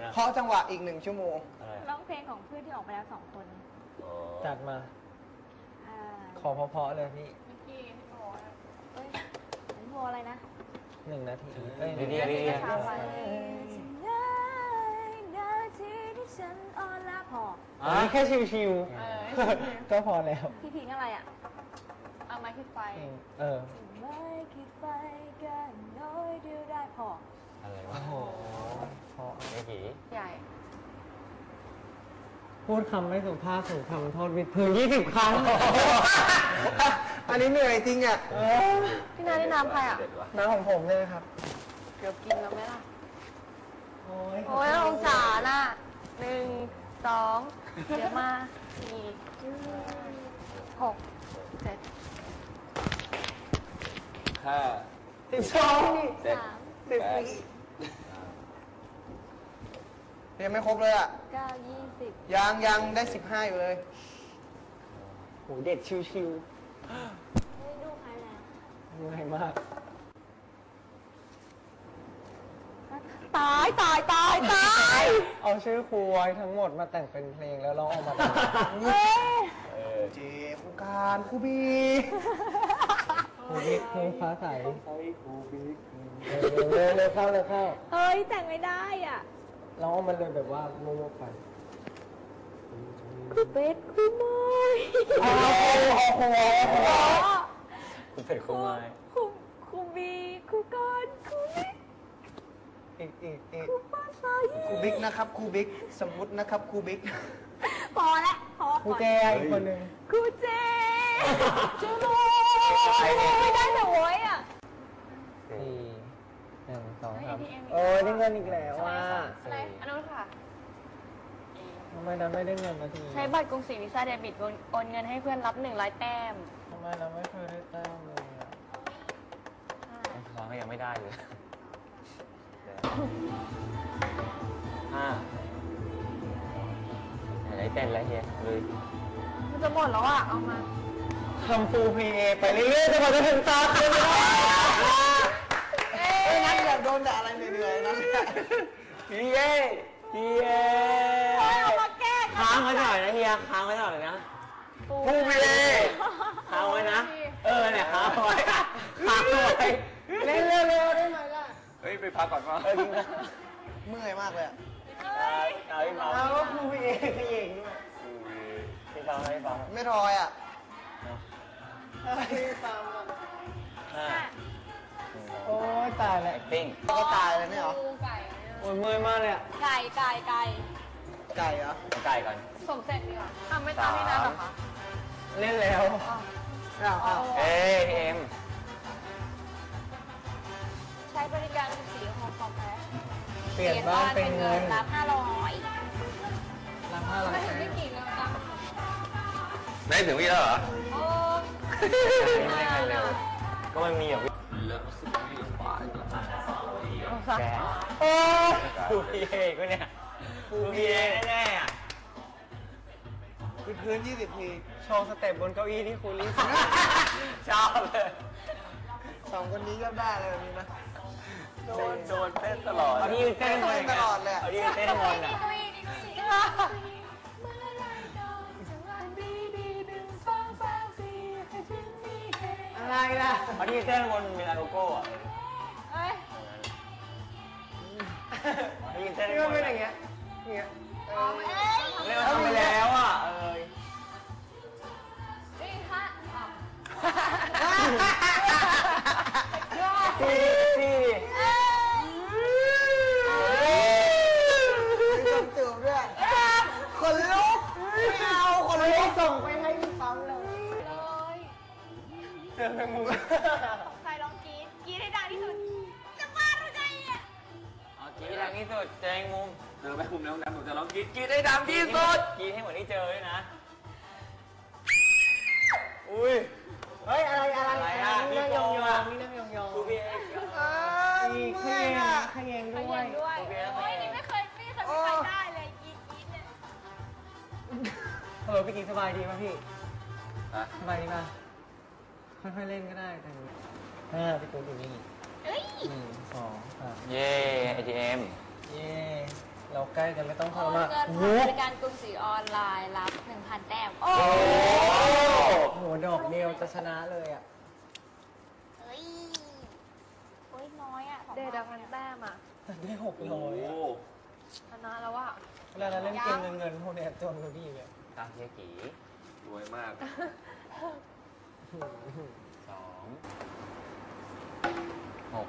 เพราะจังหวะอีก1 ชั่วโมงร้องเพลงของเพื่อนที่ออกไปแล้ว2 คนจัดมาขอเพาะๆเลยพี่มิกกี้พี่โบเอ้ยพี่โบอะไรนะ 1 นาทีดีช้าไปนาทีที่ฉันอ่อนล้าพอแค่ชิวๆก็พอแล้วพี่พิงอะไรอ่ะเอาไม้คิดไฟไม่คิดไฟกันน้อยเดียวได้พออะไรวะโอ้โหพอไม่กี่ใหญ่พูดคำไม่สุภาพถูกทำโทษวิดพื้น20 ครั้งอันนี้เหนื่อยจริงอ่ะพี่นาได้น้ำใครอ่ะน้ำของผมเลยครับเกือบกินแล้วไหมล่ะโอ้ยองศาน่ะ1 2เดี๋ยวมา4 6 7 5 12นี่ 3 10 วิยังไม่ครบเลยอ่ะ 9 20 ยังได้15อยู่เลยโหเด็กชิวๆดูใครแล้วง่ายมากตายเอาชื่อครูไว้ทั้งหมดมาแต่งเป็นเพลงแล้วร้องออกมาเป็นเจครูการครูบีครูบิ๊กเพลงฟ้าใสครูบิ๊กเร็วเข้าเฮ้ยแต่งไม่ได้อ่ะร้องออกมาเลยแบบว่าโมๆไปครูเป็ดครูไม้ครูเป็ดครูไม้ครูบีครูกอนครูบิ๊กครูฟ้าใสครูบิ๊กนะครับครูบิ๊กสมมุตินะครับครูบิ๊กพอแล้วครูเจอีกคนหนึ่งครูเจจูโน่ไม่ได้แต่โว้ยอ่ะ 4 1 2 3โอ้ยได้เงินอีกแล้วว่าอะไรอันนั้นค่ะทำไมเราไม่ได้เงินนาทีใช้บัตรกรุงศรีวีซ่าเดบิตโอนเงินให้เพื่อนรับ100 แต้มทำไมเราไม่เคยได้แต้มเลยอ่ะร้องก็ยังไม่ได้เลยไหนเต้นแล้วเฮียเลยมันจะหมดแล้วอ่ะเอามาทำฟูลพีเอไปเรื่อยๆจนกว่าจะถึงตาคุณเลยนั่นแบบโดนด่าอะไรเหนื่อยๆนั่นพีเอเอามาแก้ค้างไว้หน่อยนะเฮียค้างไว้หน่อยนะฟูลพีเอค้างไว้นะเนี่ยค้างไว้เล่นเร็วๆได้ไหมล่ะเฮ้ยไปพักก่อนว่าเมื่อยมากเลยอ่ะเอาว่าครูพีเอพี่เองด้วยพี่ฟังไม่ฟังไม่ทอยอ่ะพี่ฟังโอ้ยตายแล้วติ้งก็ตายเลยเนี่ยเหรอโอ้ยเมื่อยมากเลยอ่ะไก่เหรอไก่ก่อนส่งเสร็จดีกว่าทำไม่ตามที่นัดหรอคะเล่นแล้วพี่เอ็มใช้บริการสีของคอมแพสเปลี่ยนบ้านเป็นเงินรับ500ไม่กี่แล้วนะได้ถึงวิแล้วเหรอโอ้ไม่ได้เร็วก็มันมีอย่างวิแกครูพีเอก็เนี่ยครูพีเอแน่ๆอ่ะพื้น20 ทีโชว์สเต็ปบนเก้าอี้ที่ครูลิสชอบเลย 2 คนนี้ก็ได้เลยแบบนี้นะโดนเต้นตลอดเอาที่ยืนเต้นตลอดเลยเอาที่ยืนเต้นมนอ่ะอะไรล่ะเอาที่ยืนเต้นบนมิลานโลโก้อ่ะเอาที่ยืนเต้นนี่ก็เป็นอย่างเงี้ยเล่นทำไปแล้วอ่ะนี่ค่ะจูบด้วยคนลุกไม่เอาคนลุกส่งไปให้พี่ปั๊มเลยเจอแมงมุมใครร้องกรี๊ดให้ดังที่สุดจะบ้าหรือไงอ่ะกรี๊ดดังที่สุดเจอแมงมุมเจอแมงมุมแล้วผมจะร้องกรี๊ดให้ดังที่สุดกรี๊ดให้เหมือนที่เจอเลยนะอุ้ยเฮ้ยอะไรนี่นั่งยองครูพีเอขยงด้วยโอ้ยนี่ไม่เคยมีใครได้เลยกรี๊ดเนี่ยพี่กิ๊กสบายดีป่ะพี่สบายดีป่ะค่อยๆเล่นก็ได้แต่พี่กูอยู่นี่1 2 3 เย้ ATM เย้เราเราใกล้กันไม่ต้องโอนทำมากเงินโอ้โหผ่านบริการกรุงศรีออนไลน์รับ 1,000 แต้ม โอ้โอ้โหดอกเดียวจะชนะเลยอ่ะเฮ้ยโอ้ยน้อยอ่ะเดดพันแต้มอ่ะได้600 โอ้อ่ะชนะแล้วอ่ะเวลาเราเล่นเกมเงินพวกเนี้ยจนกูดีเลยตามเฮียกี่รวยมาก 2 6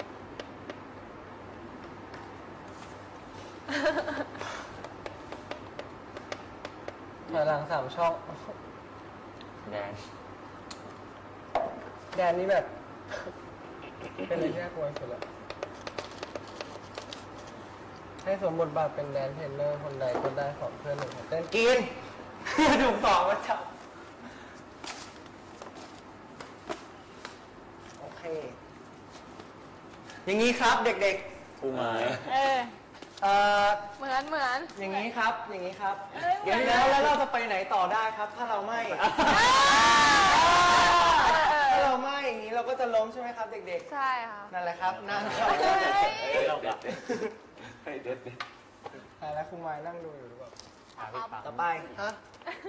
ถอยหลัง3 ช่องแดนแดนนี้แบบ เป็นอะไรที่น่ากลัวสุดละให้สวมบทบาทเป็นแดนเทรนเนอร์คนใดคนได้ของเพื่อนหนึ่งคนเต้นกิน ถูก2มาจับโอเค อย่างนี้ครับเด็กกูมาเออๆเหมือนอย่างนี้ครับ อย่างนี้ครับเอ้ยเหมือนแล้วเราจะไปไหนต่อได้ครับ ถ้าเราไม่ ถ้าเราไม่อย่างนี้เราก็จะล้มใช่ไหมครับเด็กใช่ค่ะๆ นั่นแหละครับนั่งครับเฮ้ยเราแบบเฮ้ยเด็ดใช่แล้วคุณมายนั่งดูอยู่หรือเปล่าต่ต่ออไปไปฮะ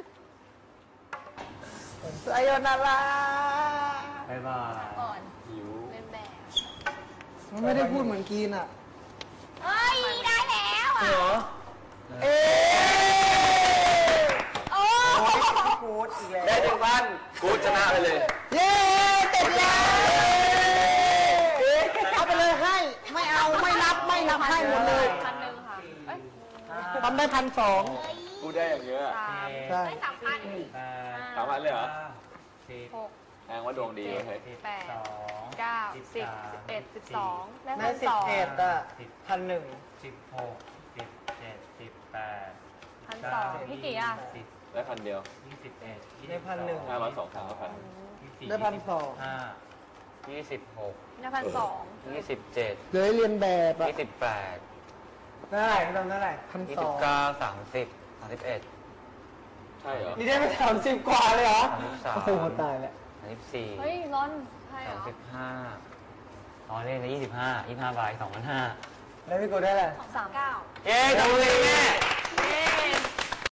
ไซโยนาราบ๊ายบายก่อนหิวเล่นแบบมันไม่ได้พูดเหมือนกีนอ่ะเฮ้ย ได้แล้วอ่ะเหรอ เอ๊ะโอ้โอ้ยพูดอีกแล้วได้1,000กูชนะไปเลยเย้ติดแล้วเอาไปเลยให้ ไม่เอาไม่นับไม่นับให้หมดเลย 1,000ค่ะเอ้ยทำได้1,200 กูได้อย่างเยอะ 3 ใช่ได้3,000 3,000เลยเหรอ 6 แองว่าดวงดีเว้ยเฮ้ย 8 9 10 11 12ได้ได้ 1,200 11อ่ะ1,100 16 17 18 1,200พี่กี่อ่ะได้1,000เดียว 21 ได้1,100 502ครั้งก็1,000 ได้1,200 26 ได้1,200 27 เดี๋ยวให้เรียนแบบอ่ะ 28 เท่าไหร่ทำเท่าไหร่1,200 29 30 31 ใช่เหรอนี่ได้ไป30 กว่าเลยเหรอ 33 โอ้โหตายแล้ว 34 เฮ้ยร้อนใช่เหรอ 35อ๋อเล่นได้25 25 บาท2,500 แล้วพี่กูได้อะไร 39 เย้ทำเลยแม่เย้